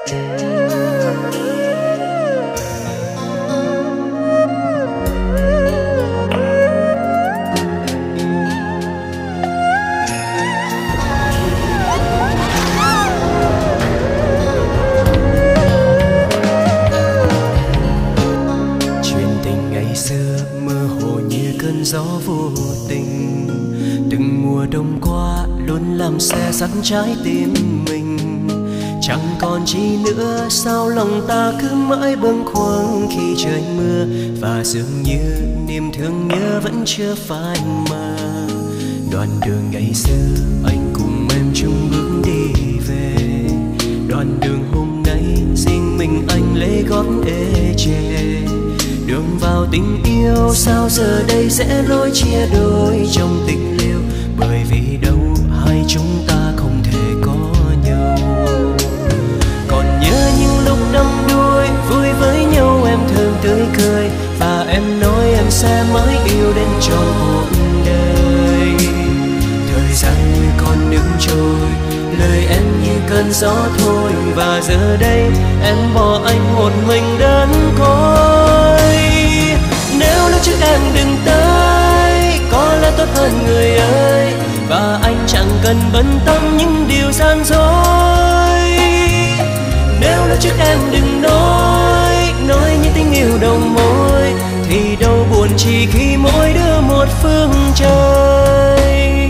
Gió vô tình từng mùa đông qua luôn làm xe sắt trái tim mình. Chẳng còn chi nữa, sao lòng ta cứ mãi bâng khuâng khi trời mưa, và dường như niềm thương nhớ vẫn chưa phai mờ. Đoạn đường ngày xưa anh cùng em chung bước đi về, đoạn đường hôm nay riêng mình anh lấy gót ê chề. Đường vào tình yêu sao giờ đây sẽ lối chia đôi trong tình liêu, bởi vì đâu hai chúng ta không thể có nhau. Còn nhớ những lúc đắm đuối vui với nhau, em thường tươi cười và em nói em sẽ mãi yêu đến trọn cuộc đời. Thời gian như con nước trôi, lời em như cơn gió thôi, và giờ đây em bỏ anh một mình đơn côi. Nếu lúc trước em đừng tới, có lẽ tốt hơn người ơi, và anh chẳng cần bận tâm những điều gian dối. Nếu lúc trước em đừng nói những tình yêu đầu môi, thì đâu buồn chỉ khi mỗi đứa một phương trời.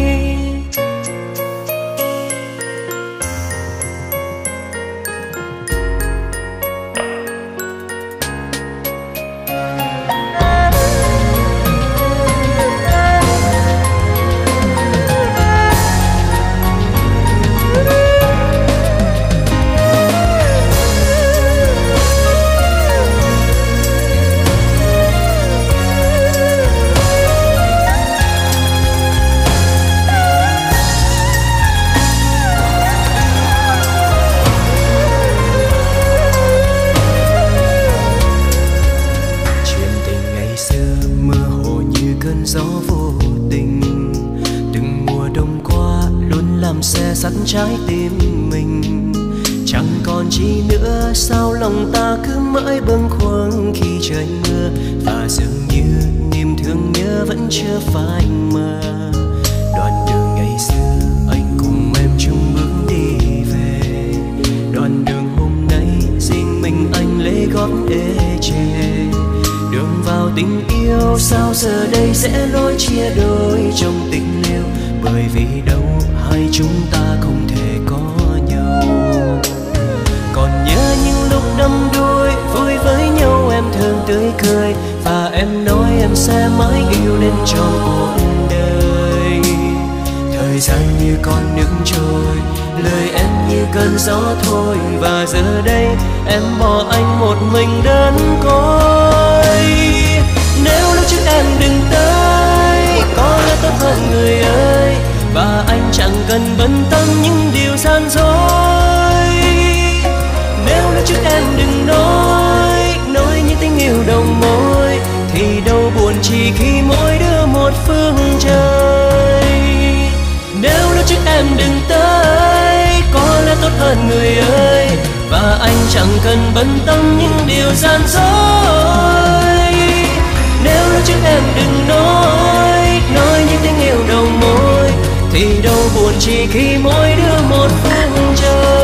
Trái tim mình chẳng còn chi nữa, sao lòng ta cứ mãi bâng khuâng khi trời mưa, và dường như niềm thương nhớ vẫn chưa phai mờ. Đoạn đường ngày xưa anh cùng em chung bước đi về, đoạn đường hôm nay riêng mình anh lấy gót ê chề. Đường vào tình yêu sao giờ đây sẽ lối chia đôi trong tình liêu, bởi vì đâu hai chúng ta không thể có nhau. Còn nhớ những lúc đắm đuối vui với nhau, em thường tươi cười và em nói em sẽ mãi yêu đến trọn cuộc đời. Thời gian như con nước trôi, lời em như cơn gió thôi, và giờ đây em bỏ anh một mình đơn côi. Nếu lúc trước em đừng tới, có lẽ tốt hơn người ơi, và anh chẳng cần bận tâm những điều gian dối. Nếu lúc trước em đừng nói những tình yêu đầu môi, thì đâu buồn chỉ khi mỗi đứa một phương trời. Nếu lúc trước em đừng tới, có lẽ tốt hơn người ơi, và anh chẳng cần bận tâm những điều gian dối. Nếu lúc trước em đừng nói những tình yêu đầu môi, thì đâu buồn chỉ khi mỗi đứa một phương trời.